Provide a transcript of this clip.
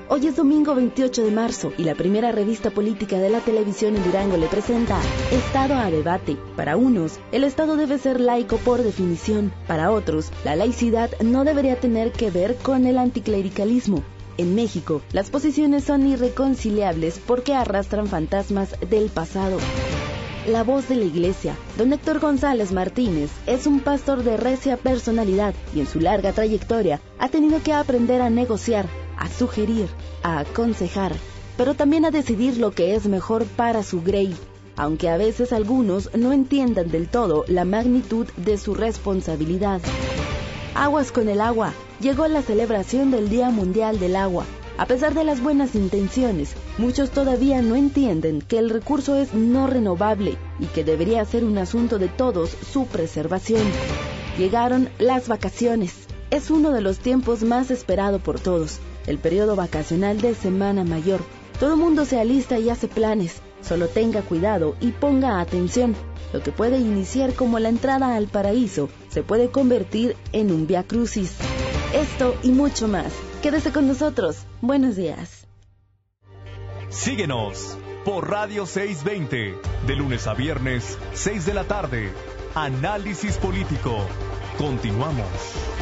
Hoy es domingo 28 de marzo y la primera revista política de la televisión en Durango le presenta Estado a debate. Para unos, el Estado debe ser laico por definición. Para otros, la laicidad no debería tener que ver con el anticlericalismo. En México, las posiciones son irreconciliables porque arrastran fantasmas del pasado. La voz de la Iglesia. Don Héctor González Martínez es un pastor de recia personalidad y en su larga trayectoria ha tenido que aprender a negociar, a sugerir, a aconsejar, pero también a decidir lo que es mejor para su grey, aunque a veces algunos no entiendan del todo la magnitud de su responsabilidad. Aguas con el agua. Llegó la celebración del Día Mundial del Agua. A pesar de las buenas intenciones, muchos todavía no entienden que el recurso es no renovable y que debería ser un asunto de todos su preservación. Llegaron las vacaciones. Es uno de los tiempos más esperado por todos, el periodo vacacional de Semana Mayor. Todo mundo se alista y hace planes. Solo tenga cuidado y ponga atención. Lo que puede iniciar como la entrada al paraíso se puede convertir en un vía crucis. Esto y mucho más. Quédese con nosotros. Buenos días. Síguenos por Radio 620, de lunes a viernes, 6 de la tarde. Análisis político. Continuamos.